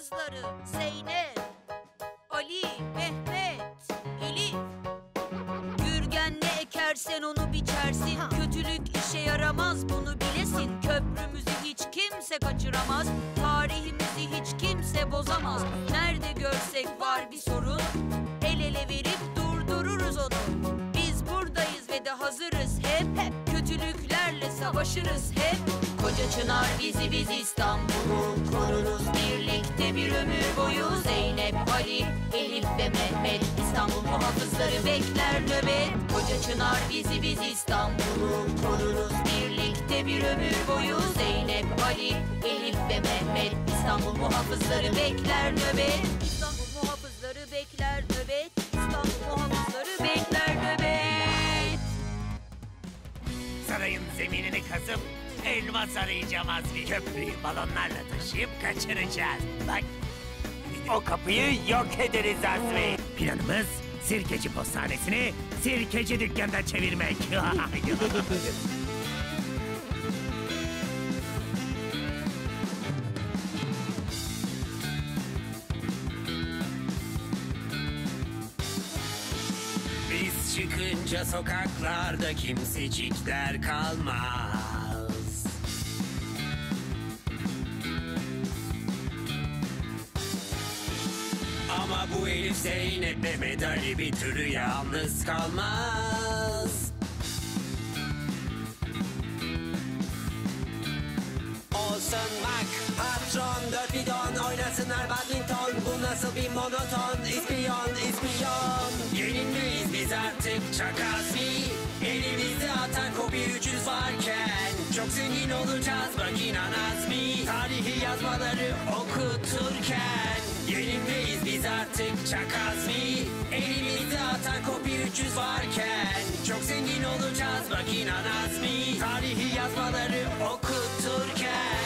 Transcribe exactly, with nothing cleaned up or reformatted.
kızları Zeynep, Ali, Mehmet, Elif. Gürgen ne ekersen onu biçersin. Kötülük işe yaramaz, bunu bilesin. Köprümüzü hiç kimse kaçıramaz. Tarihimizi hiç kimse bozamaz. Nerede görsek var bir sorun, el ele verip durdururuz onu. Biz buradayız ve de hazırız hep, hep. Kötülüklerle savaşırız hep. Koca Çınar bizi biz İstanbul'u koruruz. Birlikte bir ömür boyu. Zeynep, Ali, Elif ve Mehmet, İstanbul muhafızları bekler nöbet. Koca Çınar bizi biz İstanbul'u koruruz. Birlikte bir ömür boyu. Zeynep, Ali, Elif ve Mehmet, İstanbul muhafızları bekler nöbet. İstanbul muhafızları bekler nöbet. İstanbul muhafızları bekler nöbet. Sarayın zeminini kazıp elmas arayacağım Azmi. Köprüyü balonlarla taşıyıp kaçıracağız. Bak, o kapıyı yok ederiz Azmi. Planımız Sirkeci postanesini Sirkeci dükkandan çevirmek. Biz çıkınca sokaklarda kimsecikler kalmaz. Ama bu Elif, Zeynep, Mehmet Ali bir türlü yalnız kalmaz. Olsun bak patron, dört bidon oynasınlar badminton. Bu nasıl bir monoton, ispiyon ispiyon. Yenilmeyiz biz artık çok Azmi. Elimizde atan kopi üç yüz varken çok zengin olacağız bak inan Azmi. Tarihi yazmaları okuturken yenilmeyiz biz artık çok Azmi. Elimizde atan kopi üç yüz varken çok zengin olacağız bak inan Azmi. Tarihi yazmaları okuturken